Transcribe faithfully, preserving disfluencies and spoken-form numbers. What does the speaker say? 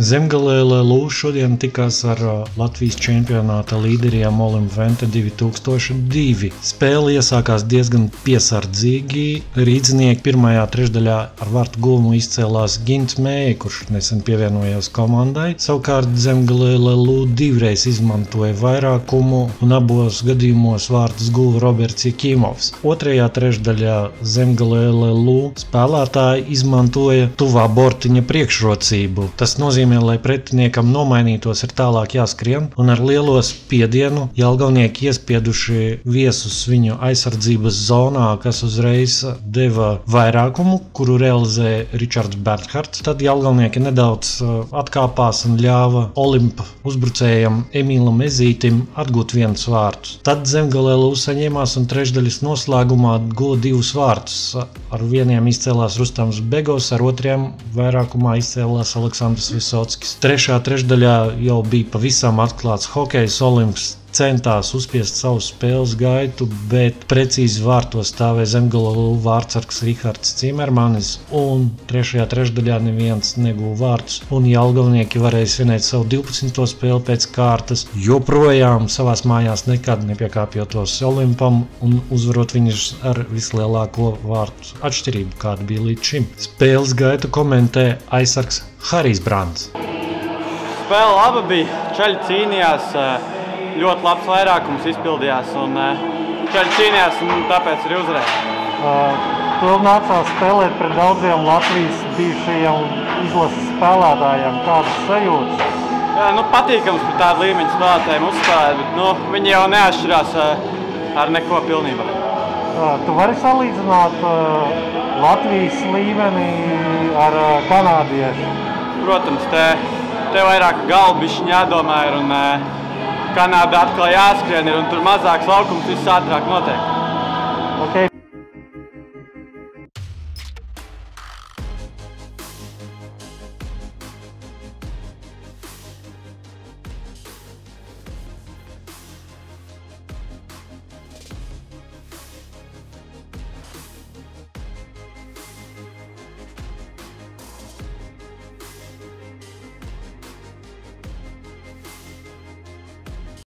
Zemgale L L U šodien tikās ar Latvijas čempionāta līderiem Olimp Vente divi tūkstoši divi. Spēle iesākās diezgan piesardzīgi. Rīdzinieki pirmajā trešdaļā ar vārtu guvumu izcēlās Gints Mēja, kurš nesen pievienojās komandai. Savukārt Zemgale L L U divreiz izmantoja vairākumu un abos gadījumos vārtus guva Roberts Jekimovs. Otrajā trešdaļā Zemgale L L U spēlētāji izmantoja tuvā bortiņa priekšrocību. Tas nozīmē, lai pretiniekam nomainītos, ir tālāk jāskrien, un ar lielo spiedienu Jelgavnieki iespieduši viesus viņu aizsardzības zonā, kas uzreiz deva vairākumu, kuru realizēja Ričards Bernhards. Tad Jelgavnieki nedaudz atkāpās un ļāva Olimpa uzbrucējam Emīlam Ezītim atgūt vienus vārtus. Tad Zemgale L L U saņēmās un trešdaļas noslēgumā guva divus vārtus. Ar vieniem izcēlās Rustams Begovs, ar otriem vairākumā izcēlās Aleksandrs Visockis. Trešā trešdaļā jau bija pavisam atklāts hokejs. Olimps centās uzspiest savu spēles gaitu, bet precīzi vārtos stāvēja Zemgale L L U vārtsargs Rihards Cimermanis, un trešajā trešdaļā neviens neguva vārtus, un Jelgavnieki varēja svinēt savu divpadsmito spēli pēc kārtas, joprojām savās mājās nekad nepiekāpjoties Olimpam un uzvarot viņus ar vislielāko vārtu atšķirību, kāda bija līdz šim. Spēles gaitu komentē aizsargs Harijs Brands. Spēle laba bija, čaļi cīnījās, ļoti labs vairākums izpildījās, un čaļi cīnījās, un tāpēc arī uzvarēja. Tu nācās spēlēt pret daudziem Latvijas bijušajiem izlases spēlētājiem. Kādas sajūtas? Jā, nu, patīkams pret tādu līmeņu spēlētājiem uzspēlēt, bet nu, viņi jau neatšķirās ar neko pilnībā. Tu vari salīdzināt Latvijas līmeni ar kanādiešu? Protams, te, te vairāk galvu bišķiņ jādomā ir, un Kanāda atkal jāskrien ir, un tur mazāks laukums viss ātrāk notiek. Ok,